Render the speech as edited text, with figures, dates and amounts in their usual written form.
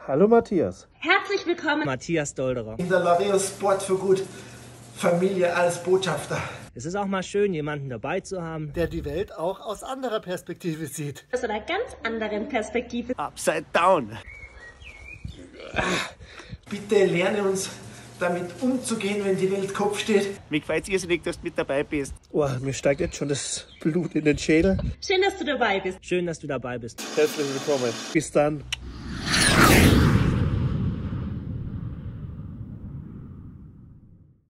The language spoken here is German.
Hallo Matthias. Herzlich willkommen, Matthias Dolderer. In der L'Oreal Sport für Gut Familie als Botschafter. Es ist auch mal schön, jemanden dabei zu haben, der die Welt auch aus anderer Perspektive sieht. aus einer ganz anderen Perspektive. Upside down. Bitte lerne uns damit umzugehen, wenn die Welt Kopf steht. Mir gefällt es irrsinnig, dass du mit dabei bist. Oh, mir steigt jetzt schon das Blut in den Schädel. Schön, dass du dabei bist. Schön, dass du dabei bist. Herzlich willkommen. Bis dann.